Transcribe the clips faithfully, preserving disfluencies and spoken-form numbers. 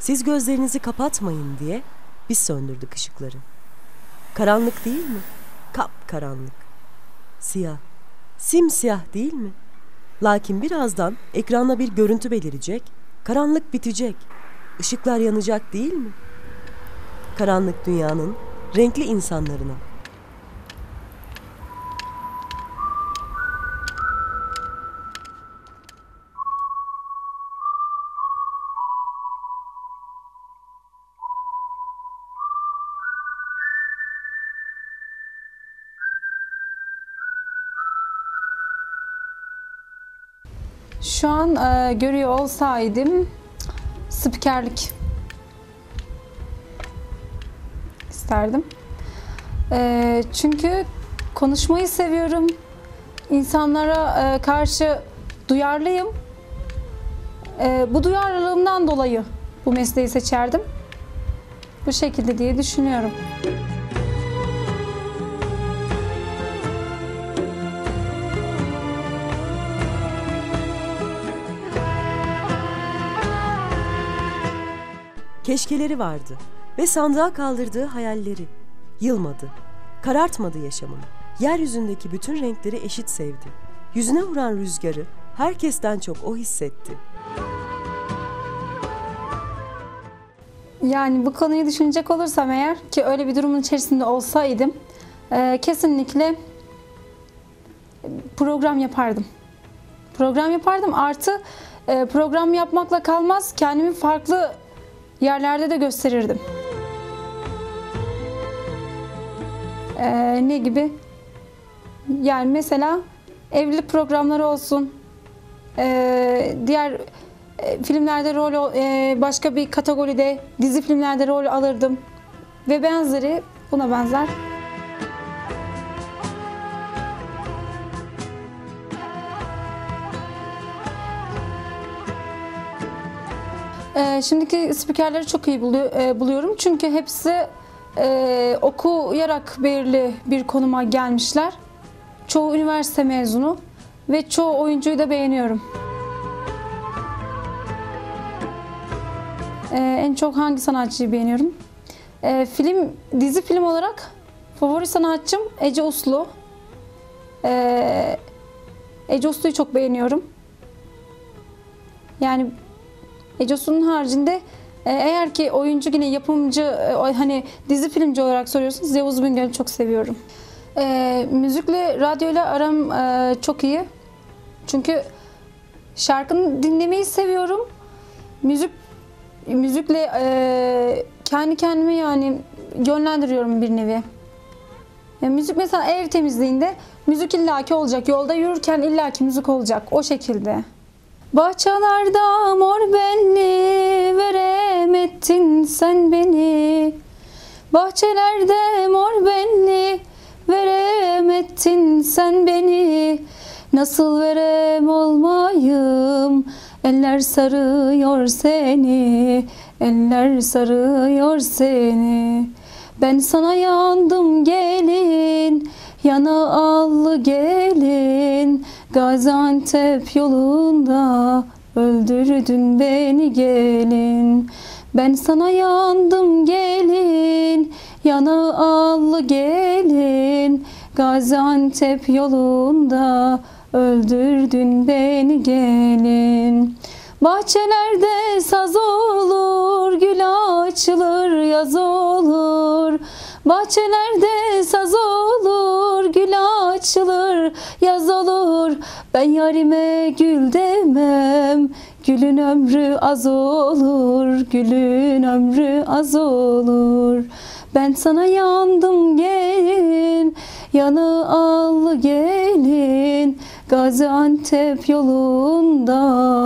Siz gözlerinizi kapatmayın diye biz söndürdük ışıkları. Karanlık değil mi? Kapkaranlık. Siyah. Simsiyah değil mi? Lakin birazdan ekranda bir görüntü belirecek, karanlık bitecek, ışıklar yanacak değil mi? Karanlık dünyanın renkli insanlarına. Şu an e, görüyor olsaydım spikerlik isterdim. E, çünkü konuşmayı seviyorum. İnsanlara e, karşı duyarlıyım. E, bu duyarlılığımdan dolayı bu mesleği seçerdim. Bu şekilde diye düşünüyorum. Keşkeleri vardı ve sandığa kaldırdığı hayalleri. Yılmadı, karartmadı yaşamını. Yeryüzündeki bütün renkleri eşit sevdi. Yüzüne vuran rüzgarı herkesten çok o hissetti. Yani bu konuyu düşünecek olursam eğer ki öyle bir durumun içerisinde olsaydım e, kesinlikle program yapardım. Program yapardım artı e, program yapmakla kalmaz, kendimi farklı yerlerde de gösterirdim. Ee, ne gibi? Yani mesela evlilik programları olsun, ee, diğer e, filmlerde rol, e, başka bir kategoride dizi filmlerde rol alırdım ve benzeri, buna benzer. Ee, şimdiki spikerleri çok iyi buluyor, e, buluyorum çünkü hepsi e, okuyarak belirli bir konuma gelmişler. Çoğu üniversite mezunu ve çoğu oyuncuyu da beğeniyorum. Ee, en çok hangi sanatçıyı beğeniyorum? Ee, film, dizi film olarak favori sanatçım Ece Uslu. Ee, Ece Uslu'yu çok beğeniyorum. Yani Ece Uslu'nun haricinde eğer ki oyuncu yine yapımcı, hani dizi filmci olarak soruyorsunuz, Yavuz Bingöl'ü çok seviyorum. E, müzikle, radyoyla aram e, çok iyi. Çünkü şarkını dinlemeyi seviyorum. Müzik müzikle e, kendi kendime yani yönlendiriyorum bir nevi. Yani müzik mesela ev temizliğinde müzik illaki olacak. Yolda yürürken illaki müzik olacak. O şekilde. Bahçelerde mor benli veremedin sen beni. Bahçelerde mor benli veremedin sen beni. Nasıl verem olmayım, eller sarıyor seni, eller sarıyor seni. Ben sana yandım gelin, yana allı gelin. Gaziantep yolunda öldürdün beni gelin. Ben sana yandım gelin, yana allı gelin. Gaziantep yolunda öldürdün beni gelin. Bahçelerde saz olur, gül açılır, yaz olur. Bahçelerde saz olur, gül açılır, yaz olur. Ben yarime gül demem, gülün ömrü az olur, gülün ömrü az olur. Ben sana yandım gelin, yanı al gelin. Gaziantep yolunda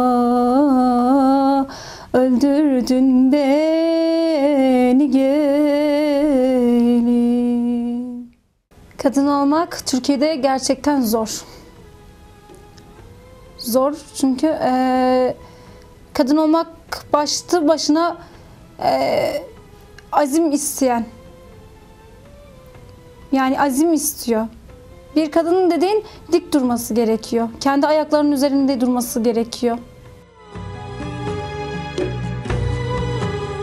öldürdün beni gelin. Kadın olmak Türkiye'de gerçekten zor. Zor çünkü e, kadın olmak başlı başına e, azim isteyen. Yani azim istiyor. Bir kadının dediğin dik durması gerekiyor. Kendi ayaklarının üzerinde durması gerekiyor.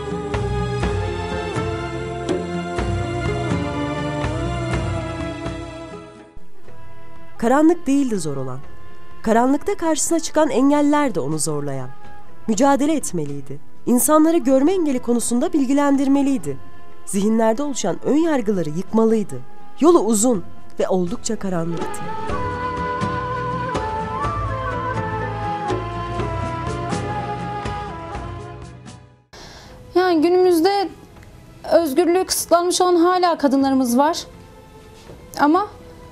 Karanlık değildi zor olan. Karanlıkta karşısına çıkan engeller de onu zorlayan. Mücadele etmeliydi. İnsanları görme engeli konusunda bilgilendirmeliydi. Zihinlerde oluşan ön yargıları yıkmalıydı. Yolu uzun ve oldukça karanlıktı. Yani günümüzde özgürlüğü kısıtlanmış olan hala kadınlarımız var. Ama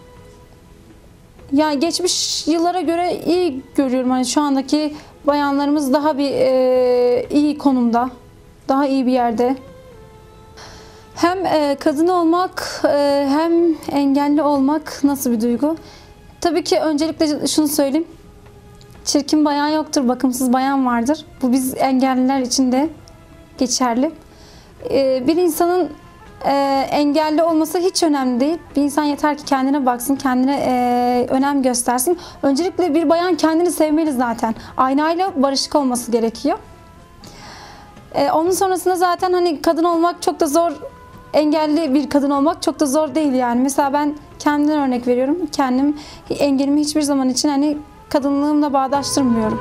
yani geçmiş yıllara göre iyi görüyorum. Hani şu andaki bayanlarımız daha bir e, iyi konumda, daha iyi bir yerde. Hem e, kadın olmak e, hem engelli olmak nasıl bir duygu? Tabii ki öncelikle şunu söyleyeyim. Çirkin bayan yoktur, bakımsız bayan vardır. Bu biz engelliler için de geçerli. E, bir insanın e, engelli olması hiç önemli değil. Bir insan yeter ki kendine baksın, kendine e, önem göstersin. Öncelikle bir bayan kendini sevmeli zaten. Aynayla barışık olması gerekiyor. E, onun sonrasında zaten hani kadın olmak çok da zor. Engelli bir kadın olmak çok da zor değil yani. Mesela ben kendimden örnek veriyorum. Kendim engelimi hiçbir zaman için hani kadınlığımla bağdaştırmıyorum.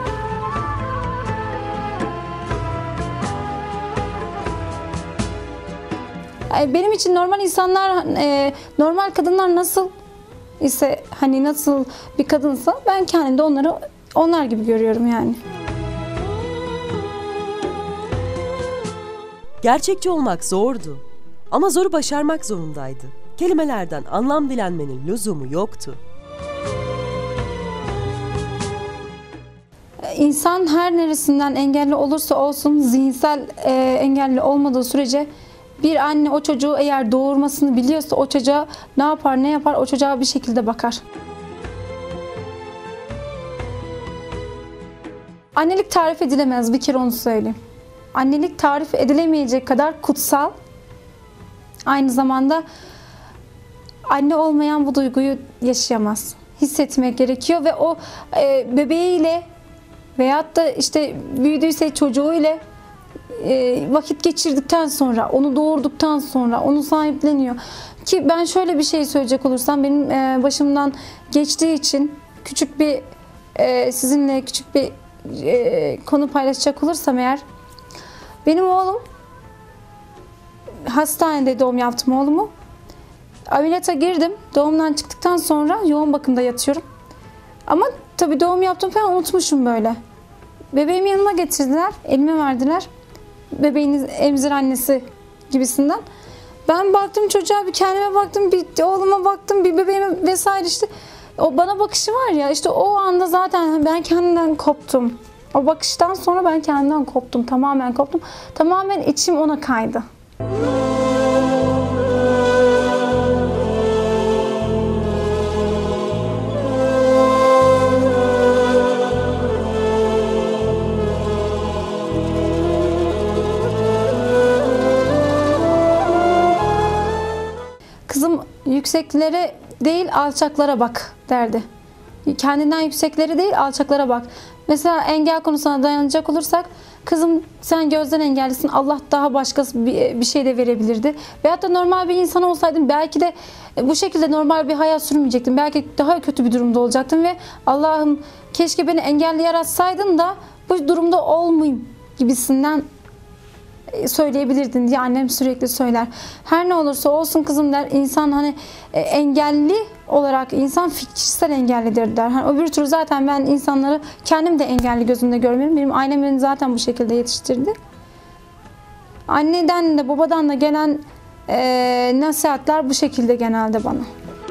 Benim için normal insanlar, normal kadınlar nasıl ise hani nasıl bir kadınsa ben kendimde onları onlar gibi görüyorum yani. Gerçekçi olmak zordu. Ama zoru başarmak zorundaydı. Kelimelerden anlam dilenmenin lüzumu yoktu. İnsan her neresinden engelli olursa olsun zihinsel e, engelli olmadığı sürece bir anne o çocuğu eğer doğurmasını biliyorsa o çocuğa ne yapar ne yapar o çocuğa bir şekilde bakar. Annelik tarif edilemez, bir kere onu söyleyeyim. Annelik tarif edilemeyecek kadar kutsal. Aynı zamanda anne olmayan bu duyguyu yaşayamaz. Hissetmek gerekiyor ve o e, bebeğiyle veyahut da işte büyüdüyse çocuğuyla e, vakit geçirdikten sonra, onu doğurduktan sonra onu sahipleniyor. Ki ben şöyle bir şey söyleyecek olursam benim e, başımdan geçtiği için küçük bir e, sizinle küçük bir e, konu paylaşacak olursam eğer, benim oğlum hastanede doğum yaptım oğlumu. Ameliyata girdim. Doğumdan çıktıktan sonra yoğun bakımda yatıyorum. Ama tabii doğum yaptım falan unutmuşum böyle. Bebeğimi yanıma getirdiler. Elime verdiler. Bebeğiniz emzir annesi gibisinden. Ben baktım çocuğa, bir kendime baktım, bir oğluma baktım, bir bebeğime vesaire işte. O bana bakışı var ya, işte o anda zaten ben kendimden koptum. O bakıştan sonra ben kendimden koptum. Tamamen koptum. Tamamen içim ona kaydı. Kızım yükseklere değil alçaklara bak derdi. Kendinden yükseklere değil alçaklara bak. Mesela engel konusuna dayanacak olursak, kızım sen gözden engellisin, Allah daha başka bir şey de verebilirdi. Veyahut da normal bir insan olsaydın belki de bu şekilde normal bir hayat sürmeyecektin. Belki daha kötü bir durumda olacaktın ve Allah'ım keşke beni engelli yaratsaydın da bu durumda olmayayım gibisinden söyleyebilirdin diye annem sürekli söyler. Her ne olursa olsun kızım der, insan hani engelli olarak insan fikirsel engellidir der. Hani öbür türlü zaten ben insanları kendim de engelli gözümde görmüyorum. Benim ailem beni zaten bu şekilde yetiştirdi. Anneden de babadan da gelen e, nasihatler bu şekilde genelde bana.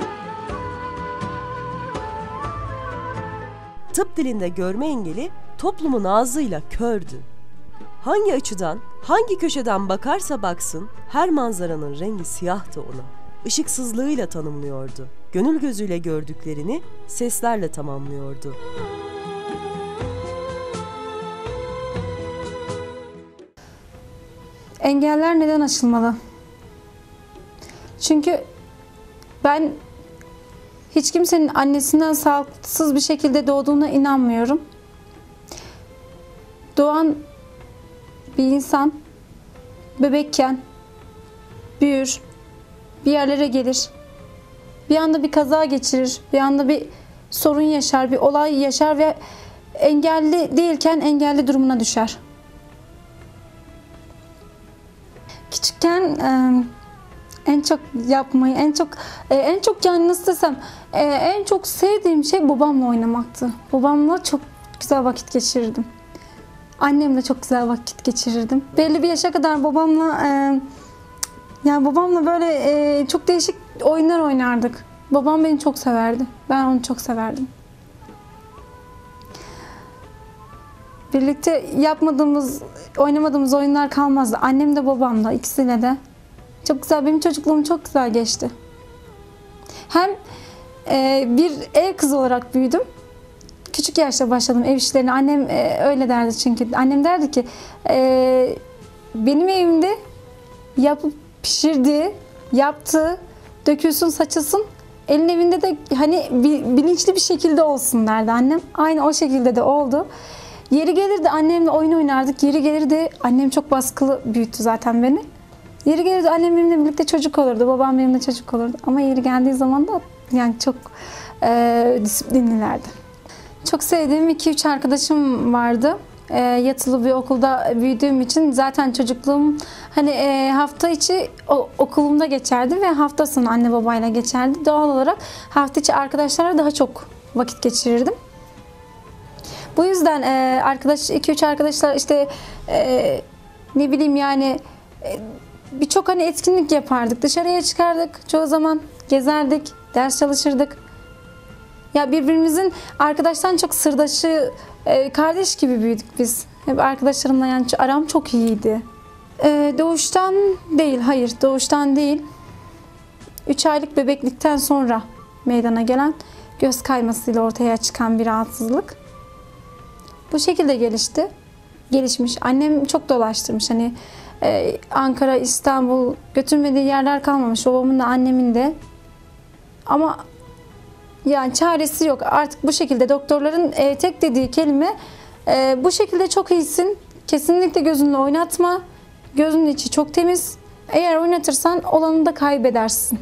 Tıp dilinde görme engeli toplumun ağzıyla kördü. Hangi açıdan, hangi köşeden bakarsa baksın her manzaranın rengi siyahtı ona. Işıksızlığıyla tanımlıyordu. Gönül gözüyle gördüklerini seslerle tamamlıyordu. Engeller neden aşılmalı? Çünkü ben hiç kimsenin annesinden sağlıksız bir şekilde doğduğuna inanmıyorum. Doğan bir insan bebekken büyür, bir yerlere gelir, bir anda bir kaza geçirir, bir anda bir sorun yaşar, bir olay yaşar ve engelli değilken engelli durumuna düşer. Küçükken e, en çok yapmayı, en çok e, en çok yani nasıl desem, e, en çok sevdiğim şey babamla oynamaktı. Babamla çok güzel vakit geçirirdim. Annemle çok güzel vakit geçirirdim. Belli bir yaşa kadar babamla e, yani babamla böyle e, çok değişik oyunlar oynardık. Babam beni çok severdi. Ben onu çok severdim. Birlikte yapmadığımız, oynamadığımız oyunlar kalmazdı. Annem de babam da, ikisiyle de. Çok güzel, benim çocukluğum çok güzel geçti. Hem e, bir ev kızı olarak büyüdüm. Küçük yaşta başladım ev işlerine. Annem e, öyle derdi çünkü. Annem derdi ki e, benim evimde yapıp pişirdiği, yaptığı, dökülsün, saçılsın. Elin evinde de hani bilinçli bir şekilde olsun derdi annem. Aynı o şekilde de oldu. Yeri gelirdi annemle oyun oynardık. Yeri gelirdi, annem çok baskılı büyüttü zaten beni. Yeri gelirdi annem benimle birlikte çocuk olurdu. Babam benimle çocuk olurdu. Ama yeri geldiği zaman da yani çok e, disiplinlilerdi. Çok sevdiğim iki üç arkadaşım vardı. E, yatılı bir okulda büyüdüğüm için zaten çocukluğum hani e, hafta içi o, okulumda geçerdi ve hafta sonu anne babayla geçerdi. Doğal olarak hafta içi arkadaşlarla daha çok vakit geçirirdim. Bu yüzden e, arkadaş iki üç arkadaşlar işte e, ne bileyim yani e, birçok hani etkinlik yapardık. Dışarıya çıkardık. Çoğu zaman gezerdik, ders çalışırdık. Ya birbirimizin arkadaştan çok sırdaşı, e, kardeş gibi büyüdük biz. Hep arkadaşlarımla yani aram çok iyiydi. E, doğuştan değil, hayır doğuştan değil. üç aylık bebeklikten sonra meydana gelen göz kaymasıyla ortaya çıkan bir rahatsızlık. Bu şekilde gelişti. Gelişmiş. Annem çok dolaştırmış. Hani e, Ankara, İstanbul götürmediği yerler kalmamış. Babamın da annemin de. Ama yani çaresi yok. Artık bu şekilde doktorların e, tek dediği kelime e, bu şekilde çok iyisin. Kesinlikle gözünle oynatma. Gözünün içi çok temiz. Eğer oynatırsan olanı da kaybedersin.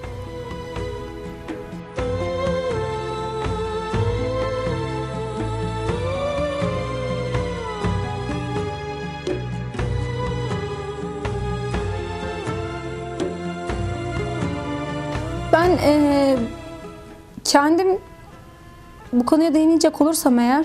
Ben e, kendim bu konuya değinecek olursam eğer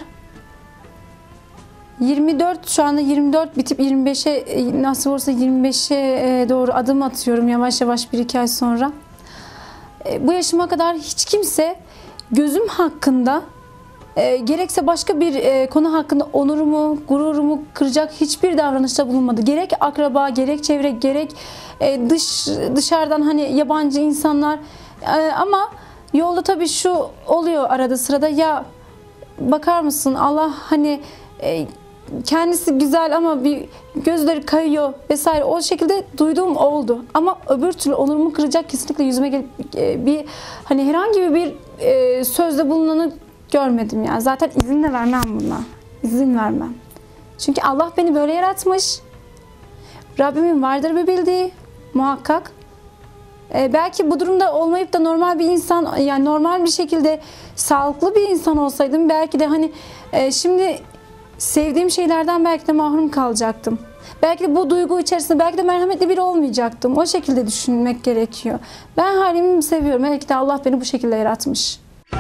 yirmi dört şu anda yirmi dört bitip yirmi beşe nasıl olursa yirmi beşe doğru adım atıyorum yavaş yavaş bir iki ay sonra. E, bu yaşıma kadar hiç kimse gözüm hakkında e, gerekse başka bir e, konu hakkında onurumu, gururumu kıracak hiçbir davranışta bulunmadı. Gerek akraba, gerek çevre, gerek e, dış dışarıdan hani yabancı insanlar. E, ama yolda tabii şu oluyor arada sırada, ya bakar mısın Allah hani e, kendisi güzel ama bir gözleri kayıyor vesaire, o şekilde duyduğum oldu. Ama öbür türlü onurumu kıracak kesinlikle yüzüme gelip e, bir hani herhangi bir e, sözde bulunanı görmedim ya. Zaten izin de vermem buna. İzin vermem. Çünkü Allah beni böyle yaratmış. Rabbimin vardır bir bildiği muhakkak. Ee, belki bu durumda olmayıp da normal bir insan, yani normal bir şekilde sağlıklı bir insan olsaydım belki de hani e, şimdi sevdiğim şeylerden belki de mahrum kalacaktım. Belki de bu duygu içerisinde belki de merhametli biri olmayacaktım. O şekilde düşünmek gerekiyor. Ben halimi seviyorum. Belki de Allah beni bu şekilde yaratmış.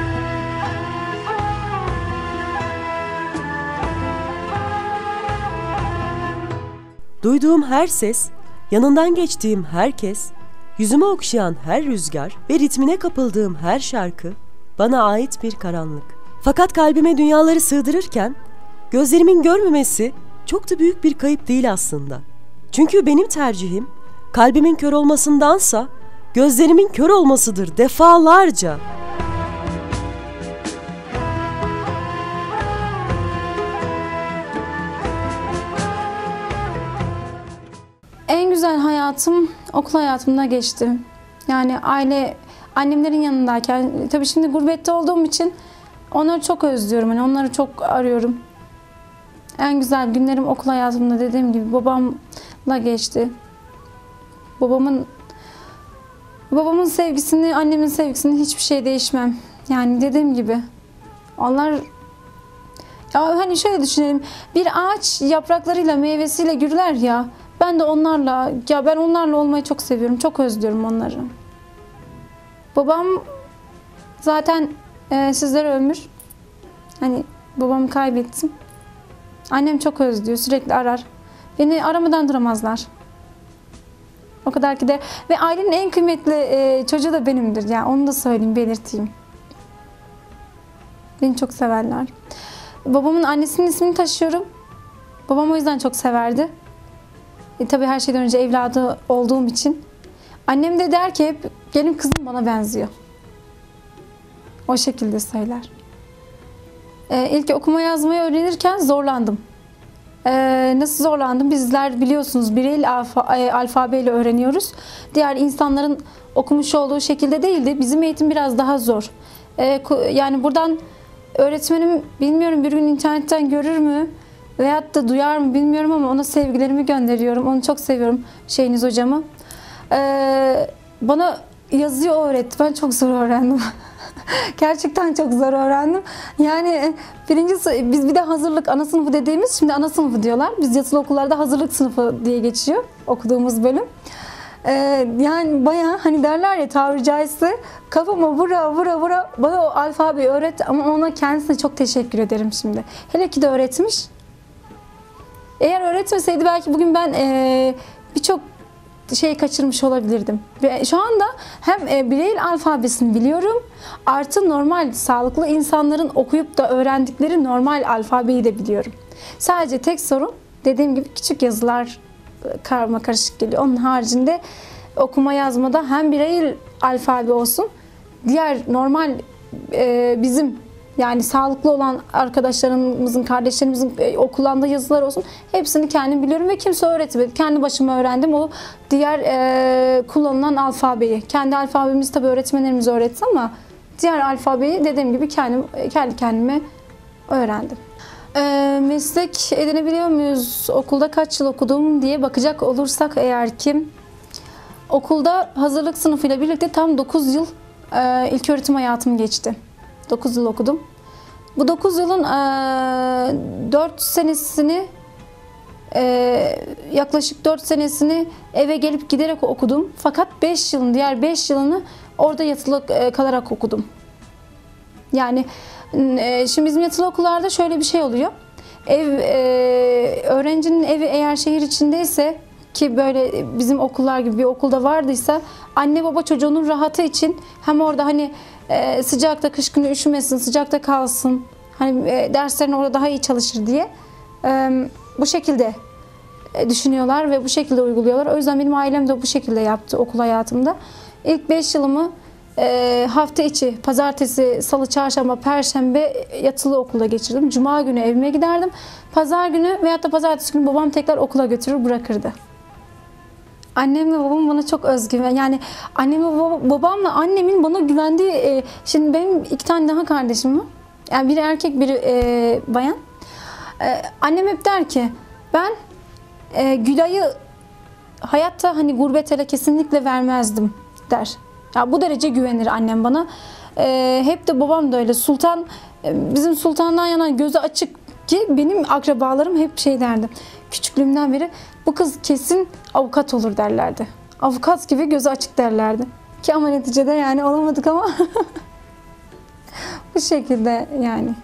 Duyduğum her ses, yanından geçtiğim herkes, yüzüme okşayan her rüzgar ve ritmine kapıldığım her şarkı bana ait bir karanlık. Fakat kalbime dünyaları sığdırırken gözlerimin görmemesi çok da büyük bir kayıp değil aslında. Çünkü benim tercihim kalbimin kör olmasındansa gözlerimin kör olmasıdır defalarca. En güzel hayatım okul hayatımda geçti. Yani aile, annemlerin yanındayken, tabii şimdi gurbette olduğum için onları çok özlüyorum. Yani onları çok arıyorum. En güzel günlerim okul hayatımda dediğim gibi babamla geçti. Babamın babamın sevgisini, annemin sevgisini hiçbir şey değişmem. Yani dediğim gibi Onlar, ya hani şöyle düşünelim. Bir ağaç yapraklarıyla, meyvesiyle gürler ya. Ben de onlarla, ya ben onlarla olmayı çok seviyorum. Çok özlüyorum onları. Babam zaten e, sizlere ömür. Hani babamı kaybettim. Annem çok özlüyor. Sürekli arar. Beni aramadan duramazlar. O kadar ki de, ve ailenin en kıymetli e, çocuğu da benimdir. Yani onu da söyleyeyim, belirteyim. Beni çok severler. Babamın annesinin ismini taşıyorum. Babam o yüzden çok severdi. E, tabii her şeyden önce evladı olduğum için. Annem de der ki hep, gelin kızım bana benziyor. O şekilde söyler. E, ilk okuma yazmayı öğrenirken zorlandım. E, nasıl zorlandım? Bizler biliyorsunuz Bireyli alfa, e, alfabeyle öğreniyoruz. Diğer insanların okumuş olduğu şekilde değildi. Bizim eğitim biraz daha zor. E, yani buradan öğretmenim, bilmiyorum bir gün internetten görür mü veyahut da duyar mı bilmiyorum ama ona sevgilerimi gönderiyorum. Onu çok seviyorum, Şeyiniz hocamı. Ee, bana yazıyı öğretti. Ben çok zor öğrendim. Gerçekten çok zor öğrendim. Yani birinci biz bir de hazırlık ana sınıfı dediğimiz, şimdi ana sınıfı diyorlar. Biz yatılı okullarda hazırlık sınıfı diye geçiyor okuduğumuz bölüm. Ee, yani bayağı hani derler ya, tabiri caizse kafama vura vura vura bana o alfabeyi öğret, ama ona kendisine çok teşekkür ederim şimdi. Hele ki de öğretmiş. Eğer öğretmeseydi belki bugün ben e, birçok şey kaçırmış olabilirdim. Ve şu anda hem e, Bireyli alfabesini biliyorum, artı normal sağlıklı insanların okuyup da öğrendikleri normal alfabeyi de biliyorum. Sadece tek sorun, dediğim gibi, küçük yazılar karma karışık geliyor. Onun haricinde okuma yazmada hem Bireyli alfabe olsun, diğer normal e, bizim yani sağlıklı olan arkadaşlarımızın, kardeşlerimizin e, o kullandığı yazılar olsun, hepsini kendim biliyorum ve kimse öğretmedi. Kendi başıma öğrendim o diğer e, kullanılan alfabeyi. Kendi alfabemizi tabii öğretmenlerimiz öğretti ama diğer alfabeyi dediğim gibi kendim, kendi kendime öğrendim. E, meslek edinebiliyor muyuz? Okulda kaç yıl okudum diye bakacak olursak eğer ki, okulda hazırlık sınıfıyla birlikte tam dokuz yıl e, ilköğretim hayatım geçti. dokuz yıl okudum. Bu dokuz yılın e, dört senesini e, yaklaşık dört senesini eve gelip giderek okudum. Fakat beş yılın, diğer beş yılını orada yatılı e, kalarak okudum. Yani e, şimdi bizim yatılı okullarda şöyle bir şey oluyor. Ev e, öğrencinin evi eğer şehir içindeyse, ki böyle bizim okullar gibi bir okulda vardıysa, anne baba çocuğunun rahatı için hem orada hani e, sıcakta, kış günü üşümesin, sıcakta kalsın, hani e, derslerini orada daha iyi çalışır diye e, bu şekilde e, düşünüyorlar ve bu şekilde uyguluyorlar. O yüzden benim ailem de bu şekilde yaptı okul hayatımda. İlk beş yılımı e, hafta içi, pazartesi, salı, çarşamba, perşembe yatılı okulda geçirdim. Cuma günü evime giderdim. Pazar günü veyahut da pazartesi günü babam tekrar okula götürür bırakırdı. Annemle babam bana çok özgüven. Yani annemle babamla annemin bana güvendiği, e, şimdi benim iki tane daha kardeşim var. Yani biri erkek, biri e, bayan. E, annem hep der ki, ben e, Gülay'ı hayatta hani gurbet ele kesinlikle vermezdim der. Ya bu derece güvenir annem bana. E, hep de babam da öyle. Sultan, e, bizim sultandan yana gözü açık, ki benim akrabalarım hep şey derdi. Küçüklüğümden beri bu kız kesin avukat olur derlerdi. Avukat gibi gözü açık derlerdi. Ki ama neticede yani olamadık ama bu şekilde yani.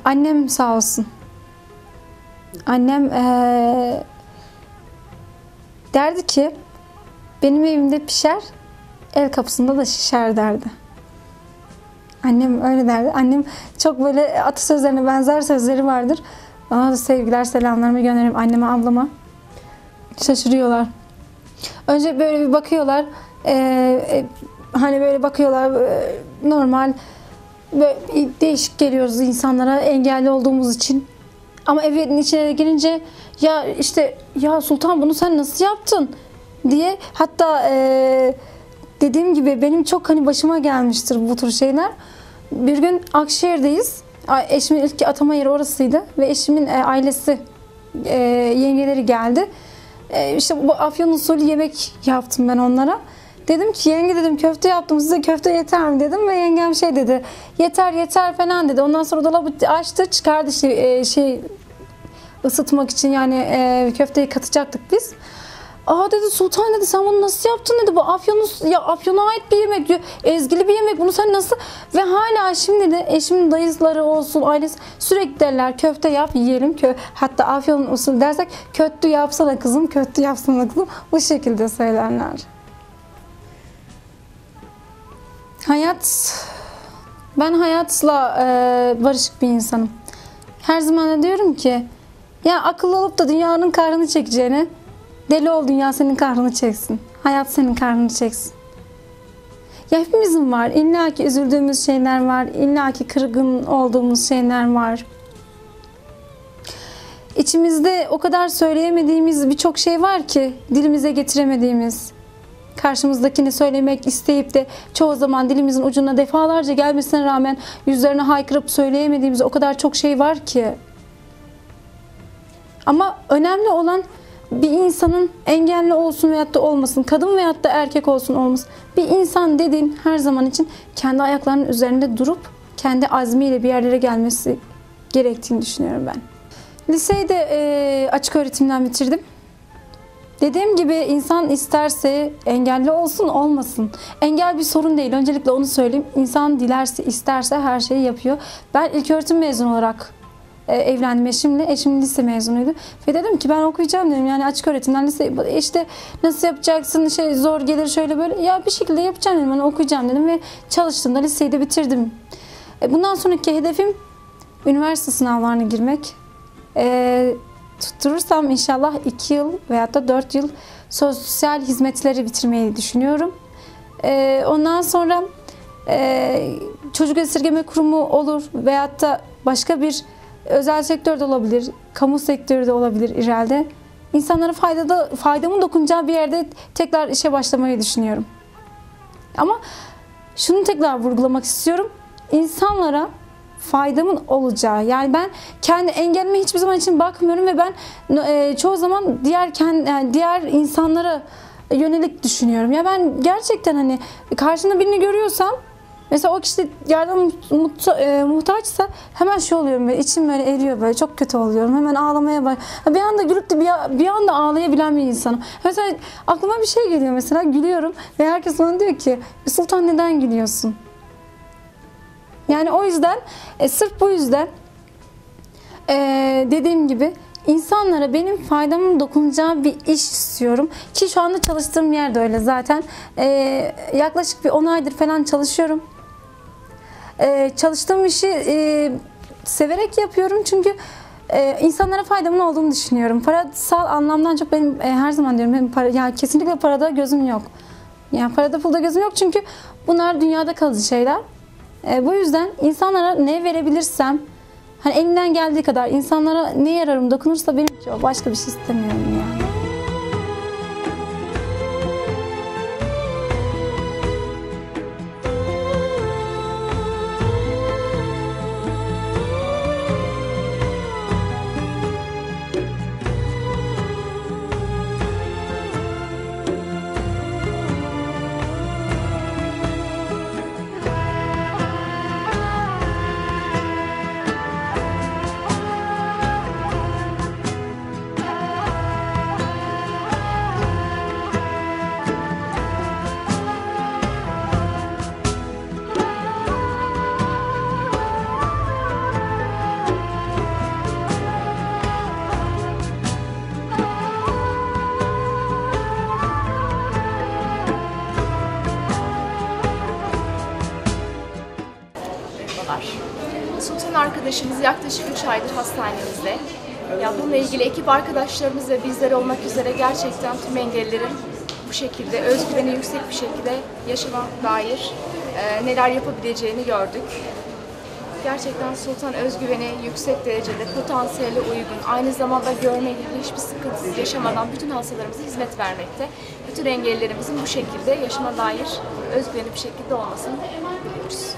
Annem sağ olsun. Annem ee, derdi ki benim evimde pişer, el kapısında da şişer derdi. Annem öyle derdi. Annem çok böyle atasözlerine benzer sözleri vardır. Ona da sevgiler, selamlarımı gönderirim anneme, ablama. Şaşırıyorlar. Önce böyle bir bakıyorlar. Ee, e, hani böyle bakıyorlar e, normal böyle değişik geliyoruz insanlara engelli olduğumuz için. Ama evin içine girince ya işte ya Sultan bunu sen nasıl yaptın diye, hatta e, dediğim gibi benim çok hani başıma gelmiştir bu tür şeyler. Bir gün Akşehir'deyiz. Eşimin ilk atama yeri orasıydı ve eşimin ailesi, e, yengeleri geldi. E, işte bu Afyon usulü yemek yaptım ben onlara. Dedim ki yenge dedim köfte yaptım, size köfte yeter mi dedim ve yengem şey dedi, yeter yeter falan dedi. Ondan sonra dolabı açtı, çıkardı işte e, şey ısıtmak için, yani e, köfteyi katacaktık biz. Aa dedi Sultan dedi sen bunu nasıl yaptın dedi, bu Afyon'un ya Afyon'a ait bir yemek diyor, ezgili bir yemek, bunu sen nasıl, ve hala şimdi de eşimin dayıları olsun ailesi sürekli derler köfte yap yiyelim, kö hatta Afyon usulü dersek kötü yapsana kızım, kötü yapsana kızım, bu şekilde söylerler. Hayat, ben hayatla e, barışık bir insanım. Her zaman da diyorum ki ya akıllı olup da dünyanın kahrını çekeceğine deli ol, dünya senin kahrını çeksin. Hayat senin kahrını çeksin. Ya hepimizin var. İlla ki üzüldüğümüz şeyler var. İlla ki kırgın olduğumuz şeyler var. İçimizde o kadar söyleyemediğimiz birçok şey var ki dilimize getiremediğimiz. Karşımızdakini söylemek isteyip de çoğu zaman dilimizin ucuna defalarca gelmesine rağmen yüzlerine haykırıp söyleyemediğimiz o kadar çok şey var ki. Ama önemli olan bir insanın engelli olsun veyahut da olmasın, kadın veyahut da erkek olsun olmasın, bir insan dediğin her zaman için kendi ayaklarının üzerinde durup kendi azmiyle bir yerlere gelmesi gerektiğini düşünüyorum ben. Liseyi de e, açık öğretimden bitirdim. Dediğim gibi insan isterse engelli olsun olmasın. Engel bir sorun değil. Öncelikle onu söyleyeyim. İnsan dilerse, isterse her şeyi yapıyor. Ben ilköğretim mezunu olarak e, evlendim eşimle. Eşim lise mezunuydu. Ve dedim ki ben okuyacağım dedim. Yani açık öğretimden lise, işte nasıl yapacaksın, şey zor gelir şöyle böyle. Ya bir şekilde yapacağım dedim. Ben okuyacağım dedim ve çalıştım da liseyi de bitirdim. E, bundan sonraki hedefim üniversite sınavlarına girmek. E, tutturursam inşallah iki yıl veyahut da dört yıl sosyal hizmetleri bitirmeyi düşünüyorum. Ee, ondan sonra e, çocuk esirgeme kurumu olur veyahut da başka bir özel sektör de olabilir, kamu sektörü de olabilir ileride. İnsanlara faydada, faydamın dokunacağı bir yerde tekrar işe başlamayı düşünüyorum. Ama şunu tekrar vurgulamak istiyorum. İnsanlara faydamın olacağı, yani ben kendi engelime hiçbir zaman için bakmıyorum ve ben e, çoğu zaman diğer kendi, yani diğer insanlara yönelik düşünüyorum. Ya ben gerçekten hani karşında birini görüyorsam, mesela o kişi yardım muhta, e, muhtaçsa hemen şey oluyorum böyle, içim böyle eriyor, böyle çok kötü oluyorum, hemen ağlamaya bak. Bir anda gülüp de bir, bir anda ağlayabilen bir insanım. Mesela aklıma bir şey geliyor, mesela gülüyorum ve herkes bana diyor ki Sultan neden gülüyorsun? Yani o yüzden, e, sırf bu yüzden e, dediğim gibi insanlara benim faydamın dokunacağı bir iş istiyorum. Ki şu anda çalıştığım yer de öyle zaten. E, yaklaşık bir on aydır falan çalışıyorum. E, çalıştığım işi e, severek yapıyorum çünkü e, insanlara faydamın olduğunu düşünüyorum. Parasal anlamdan çok benim e, her zaman diyorum, benim para, yani kesinlikle parada gözüm yok. Yani parada pulda gözüm yok çünkü bunlar dünyada kalıcı şeyler. E, bu yüzden insanlara ne verebilirsem, hani elimden geldiği kadar insanlara ne yararım dokunursa benim için o, başka bir şey istemiyorum yani. arkadaşımız yaklaşık üç aydır hastanemizde. Ya bununla ilgili ekip arkadaşlarımız ve bizler olmak üzere gerçekten tüm engellilerin bu şekilde özgüveni yüksek bir şekilde yaşama dair e, neler yapabileceğini gördük. Gerçekten Sultan özgüveni yüksek derecede, potansiyele uygun, aynı zamanda görme gibi hiçbir sıkıntısız yaşamadan bütün hastalarımıza hizmet vermekte. Bütün engellilerimizin bu şekilde yaşama dair özgüveni bir şekilde olmasını diliyoruz.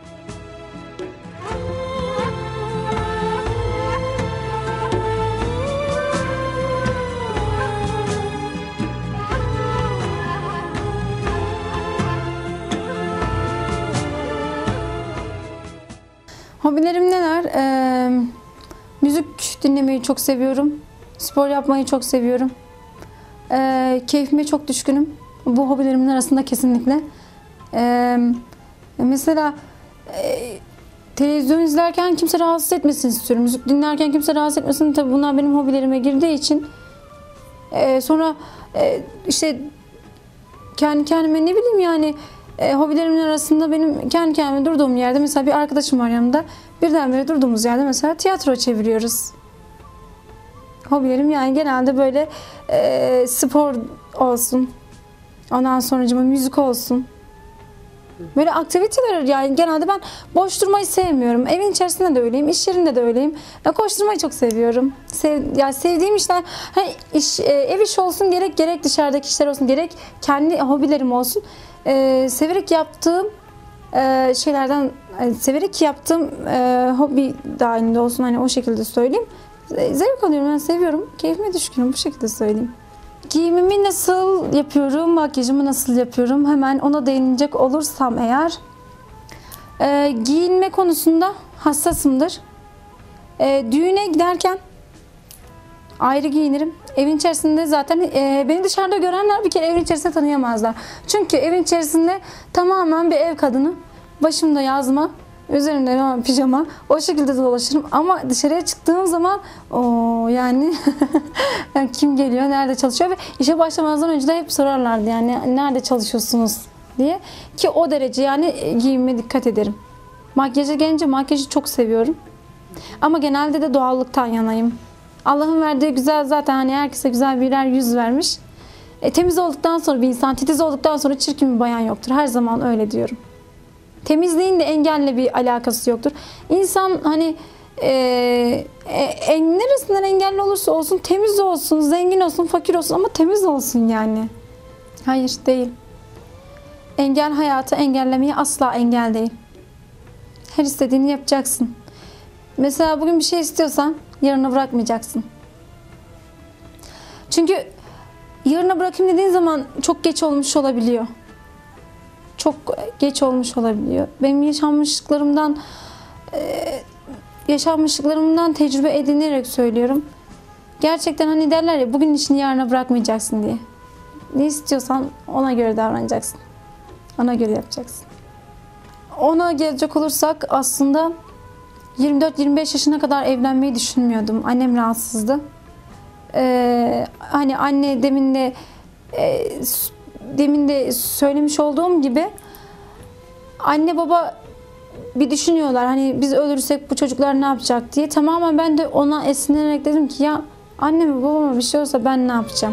Hobilerim neler? Ee, müzik dinlemeyi çok seviyorum. Spor yapmayı çok seviyorum. Ee, keyfime çok düşkünüm. Bu hobilerimin arasında kesinlikle. Ee, mesela e, televizyon izlerken kimse rahatsız etmesin istiyorum. Müzik dinlerken kimse rahatsız etmesin. Tabii bunlar benim hobilerime girdiği için. Ee, sonra e, işte kendi kendime ne bileyim yani E, hobilerimin arasında benim kendi kendime durduğum yerde mesela bir arkadaşım var yanımda. Birdenbire durduğumuz yerde mesela tiyatro çeviriyoruz. Hobilerim yani genelde böyle e, spor olsun. Ondan sonracığıma müzik olsun. Böyle aktiviteler yani genelde ben boş durmayı sevmiyorum. Evin içerisinde de öyleyim, iş yerinde de öyleyim. Ya koşturmayı çok seviyorum. Sev, yani sevdiğim işler, hani iş, e, ev işi olsun gerek gerek dışarıdaki işler olsun gerek kendi hobilerim olsun. E, severek yaptığım e, şeylerden, yani severek yaptığım e, hobi dahilinde olsun hani o şekilde söyleyeyim. E, zevk alıyorum, ben seviyorum. Keyfime düşkünüm bu şekilde söyleyeyim. Giyimimi nasıl yapıyorum, makyajımı nasıl yapıyorum? Hemen ona değinecek olursam eğer, e, giyinme konusunda hassasımdır. E, düğüne giderken ayrı giyinirim. Evin içerisinde zaten e, beni dışarıda görenler bir kere evin içerisinde tanıyamazlar. Çünkü evin içerisinde tamamen bir ev kadını, başımda yazma, üzerimde pijama, o şekilde dolaşırım. Ama dışarıya çıktığım zaman o yani, yani kim geliyor, nerede çalışıyor ve işe başlamazdan önce de hep sorarlardı yani nerede çalışıyorsunuz diye. Ki o derece yani giyimime dikkat ederim. Makyaja gelince makyajı çok seviyorum. Ama genelde de doğallıktan yanayım. Allah'ın verdiği güzel zaten hani herkese güzel birer yüz vermiş. E, temiz olduktan sonra bir insan, titiz olduktan sonra çirkin bir bayan yoktur. Her zaman öyle diyorum. Temizliğin de engelle bir alakası yoktur. İnsan hani e, e, neresinden engelli olursa olsun temiz olsun, zengin olsun, fakir olsun ama temiz olsun yani. Hayır değil. Engel hayatı engellemeye asla engel değil. Her istediğini yapacaksın. Mesela bugün bir şey istiyorsan yarına bırakmayacaksın. Çünkü yarına bırakayım dediğin zaman çok geç olmuş olabiliyor. Çok geç olmuş olabiliyor. Benim yaşanmışlıklarımdan yaşanmışlıklarımdan tecrübe edinerek söylüyorum. Gerçekten hani derler ya bugün işini yarına bırakmayacaksın diye. Ne istiyorsan ona göre davranacaksın. Ona göre yapacaksın. Ona gelecek olursak aslında yirmi dört yirmi beş yaşına kadar evlenmeyi düşünmüyordum. Annem rahatsızdı. Ee, hani anne demin de e, demin de söylemiş olduğum gibi anne baba bir düşünüyorlar. Hani biz ölürsek bu çocuklar ne yapacak diye. Tamamen ben de ona esinlenerek dedim ki ya anneme babama bir şey olsa ben ne yapacağım?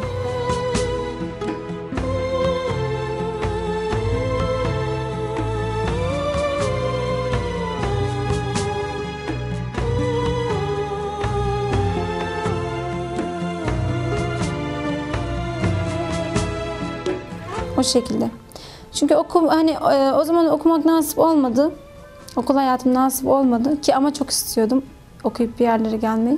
O şekilde. Çünkü okum hani e, o zaman okumak nasip olmadı. Okul hayatım nasip olmadı ki ama çok istiyordum okuyup bir yerlere gelmeyi.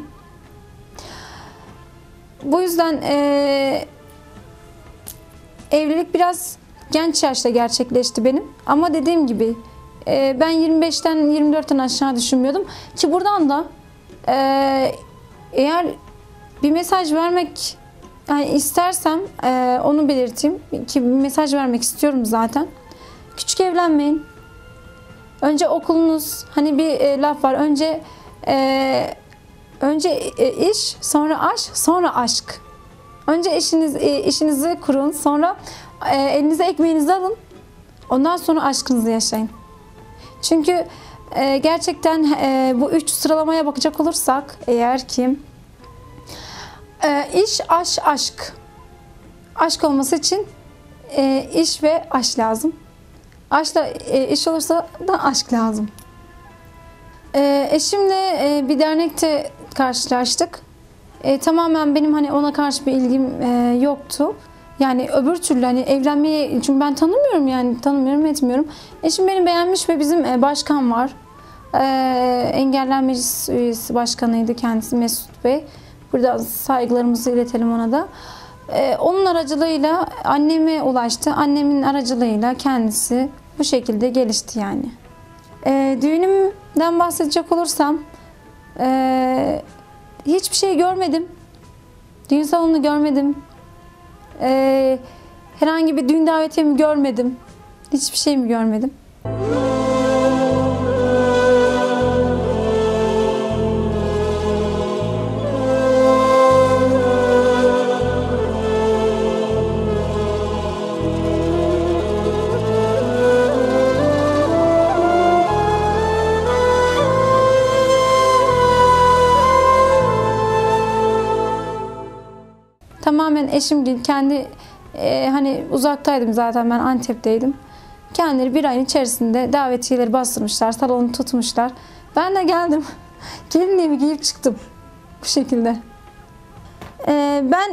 Bu yüzden e, evlilik biraz genç yaşta gerçekleşti benim. Ama dediğim gibi e, ben yirmi beşten yirmi dörtten aşağı düşünmüyordum. Ki buradan da e, eğer bir mesaj vermek yani istersem e, onu belirteyim ki bir mesaj vermek istiyorum zaten. Küçük evlenmeyin. Önce okulunuz, hani bir e, laf var. Önce e, önce e, iş, sonra aşk, sonra aşk. Önce işiniz e, işinizi kurun, sonra e, elinize ekmeğinizi alın. Ondan sonra aşkınızı yaşayın. Çünkü e, gerçekten e, bu üç sıralamaya bakacak olursak eğer ki e, iş, aş, aşk. Aşk olması için e, iş ve aş lazım. Aşkla e, iş olursa da aşk lazım. E, eşimle e, bir dernekte karşılaştık. E, tamamen benim hani ona karşı bir ilgim e, yoktu. Yani öbür türlü hani evlenmeyi, çünkü ben tanımıyorum yani tanımıyorum etmiyorum. Eşim beni beğenmiş ve bizim e, başkan var. E, Engeller Meclis Üyesi Başkanıydı kendisi, Mesut Bey. Burada saygılarımızı iletelim ona da. E, onun aracılığıyla anneme ulaştı. Annemin aracılığıyla kendisi bu şekilde gelişti yani. E, düğünümden bahsedecek olursam e, hiçbir şey görmedim. Düğün salonunu görmedim. Ee, herhangi bir düğün davetiyemi görmedim. Hiçbir şey mi görmedim? Tamamen eşim kendi e, hani uzaktaydım zaten, ben Antep'teydim. Kendileri bir ayın içerisinde davetiyeleri bastırmışlar, salonu tutmuşlar. Ben de geldim. Gelinliğimi giyip çıktım. Bu şekilde. E, ben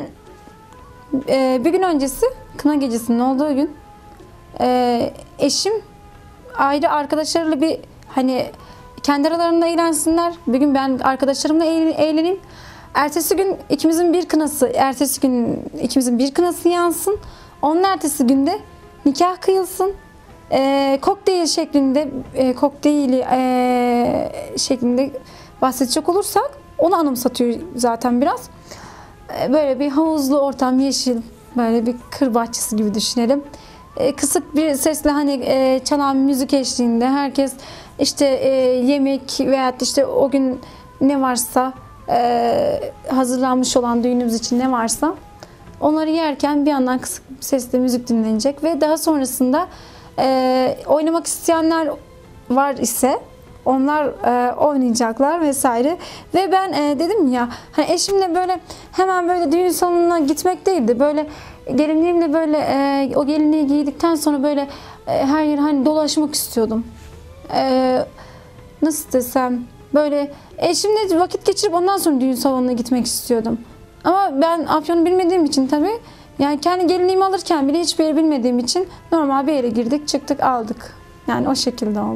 e, bir gün öncesi, kına gecesinin olduğu gün e, eşim ayrı arkadaşlarıyla bir hani kendi aralarında eğlensinler. Bir gün ben arkadaşlarımla eğleneyim. Ertesi gün ikimizin bir kınası, ertesi gün ikimizin bir kınası yansın. Onun ertesi günde nikah kıyılsın. E, kokteyl şeklinde, e, kokteyli e, şeklinde bahsedecek olursak onu anımsatıyor zaten biraz. E, böyle bir havuzlu ortam, yeşil, böyle bir kır bahçesi gibi düşünelim. E, kısık bir sesle hani e, çalan müzik eşliğinde herkes işte e, yemek veya işte o gün ne varsa Ee, hazırlanmış olan düğünümüz için ne varsa onları yerken bir yandan kısık sesle müzik dinlenecek ve daha sonrasında e, oynamak isteyenler var ise onlar e, oynayacaklar vesaire. Ve ben e, dedim ya, hani eşimle böyle hemen böyle düğün salonuna gitmek değildi, böyle gelinliğimle böyle e, o gelinliği giydikten sonra böyle e, her yer hani dolaşmak istiyordum. E, nasıl desem, böyle eşimle vakit geçirip ondan sonra düğün salonuna gitmek istiyordum. Ama ben Afyon'u bilmediğim için tabii, yani kendi gelinliğimi alırken bile hiçbir yeri bilmediğim için normal bir yere girdik, çıktık, aldık. Yani o şekilde oldu.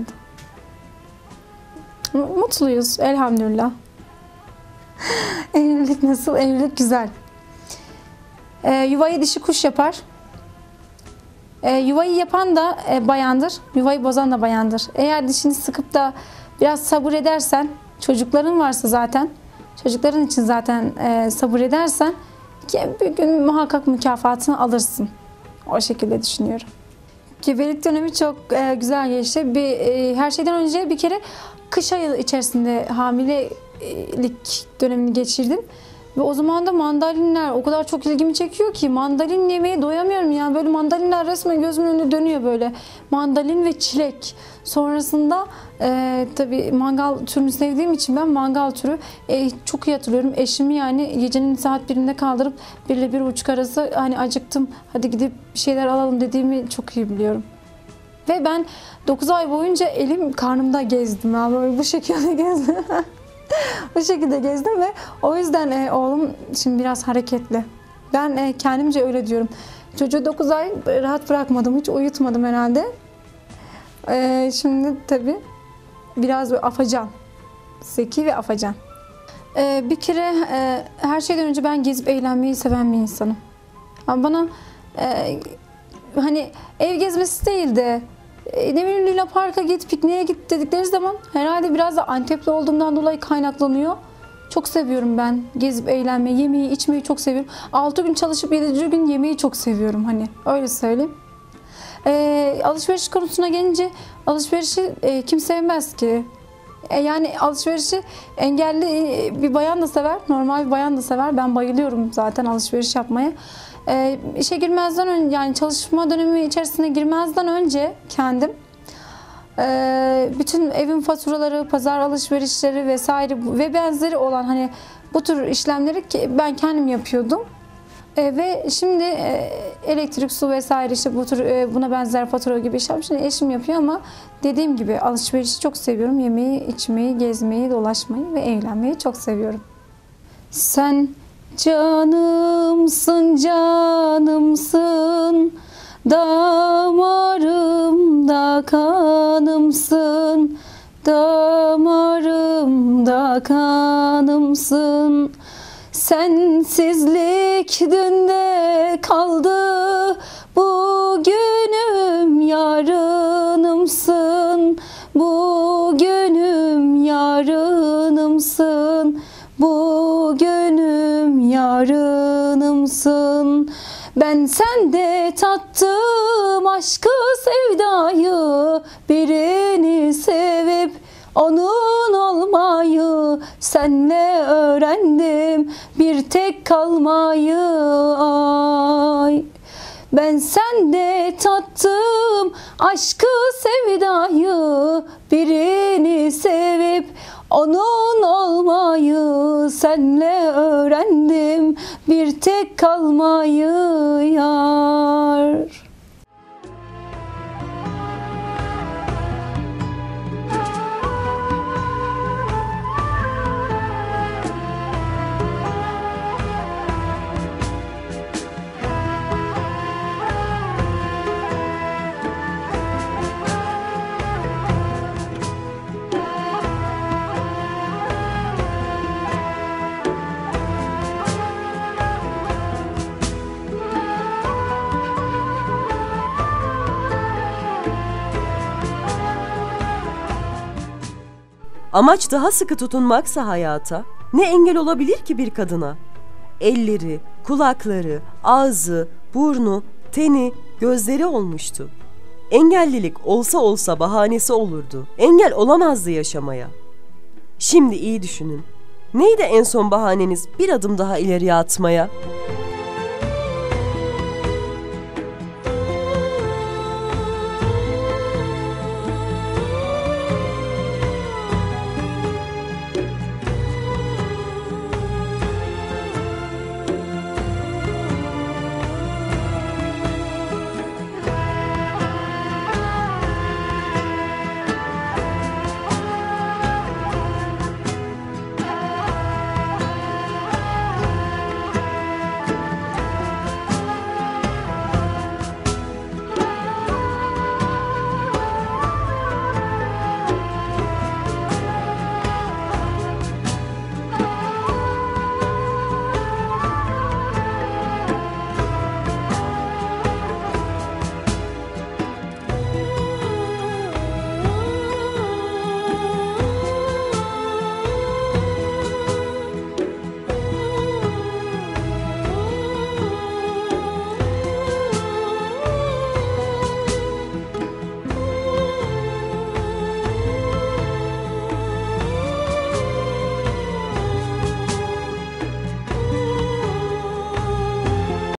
Mutluyuz elhamdülillah. Evlilik nasıl? Evlilik güzel. Ee, yuvayı dişi kuş yapar. Ee, yuvayı yapan da e, bayandır. Yuvayı bozan da bayandır. Eğer dişini sıkıp da biraz sabır edersen, çocukların varsa zaten, çocukların için zaten e, sabır edersen ki bir gün muhakkak mükafatını alırsın. O şekilde düşünüyorum. Gebelik dönemi çok e, güzel geçti. Bir, e, her şeyden önce bir kere kış ayı içerisinde hamilelik dönemini geçirdim. Ve o zaman da mandalinler o kadar çok ilgimi çekiyor ki mandalin yemeye doyamıyorum ya. Böyle mandalinler resmen gözümün önünde dönüyor böyle. Mandalin ve çilek. Sonrasında e, tabii mangal türünü sevdiğim için ben mangal türü e, çok iyi hatırlıyorum. Eşimi yani gecenin saat birinde kaldırıp bir ile bir buçuk arası hani acıktım, hadi gidip bir şeyler alalım dediğimi çok iyi biliyorum. Ve ben dokuz ay boyunca elim karnımda gezdim. Yani böyle bu şekilde gezdim. Bu şekilde gezdim ve o yüzden e, oğlum şimdi biraz hareketli. Ben e, kendimce öyle diyorum. Çocuğu dokuz ay rahat bırakmadım, hiç uyutmadım herhalde. E, şimdi tabii biraz böyle afacan. Zeki ve afacan. E, bir kere e, her şeyden önce ben gezip eğlenmeyi seven bir insanım. Ama bana e, hani ev gezmesi değil de E, ne bileyim Luna Park'a git, pikniğe git dedikleri zaman herhalde biraz da Antepli olduğumdan dolayı kaynaklanıyor. Çok seviyorum ben gezip eğlenmeyi, yemeği, içmeyi çok seviyorum. altı gün çalışıp yedinci gün yemeği çok seviyorum, hani öyle söyleyeyim. E, alışveriş konusuna gelince alışverişi e, kim sevmez ki? E, yani alışverişi engelli e, bir bayan da sever, normal bir bayan da sever. Ben bayılıyorum zaten alışveriş yapmaya. E, işe girmezden önce, yani çalışma dönemi içerisine girmezden önce kendim Ee, bütün evin faturaları, pazar alışverişleri vesaire ve benzeri olan hani bu tür işlemleri ki ben kendim yapıyordum. Ee, ve şimdi e, elektrik, su vesaire işte bu tür e, buna benzer fatura gibi işler şimdi eşim yapıyor ama dediğim gibi alışverişi çok seviyorum. Yemeği, içmeyi, gezmeyi, dolaşmayı ve eğlenmeyi çok seviyorum. Sen canımsın, canımsın, damarımda kanımsın, damarımda kanımsın. Sensizlik dünde kaldı, bugünüm yarınımsın, bugünüm yarınımsın, bugünüm yarınımsın. Ben sende tattım aşkı sevdayı, birini sevip onun olmayı, senle öğrendim bir tek kalmayı. Ay. Ben sende tattım aşkı sevdayı, birini sevip onun olmayı, senle öğrendim bir tek kalmayı yar. Amaç daha sıkı tutunmaksa hayata, ne engel olabilir ki bir kadına? Elleri, kulakları, ağzı, burnu, teni, gözleri olmuştu. Engellilik olsa olsa bahanesi olurdu. Engel olamazdı yaşamaya. Şimdi iyi düşünün. Neydi en son bahaneniz bir adım daha ileriye atmaya?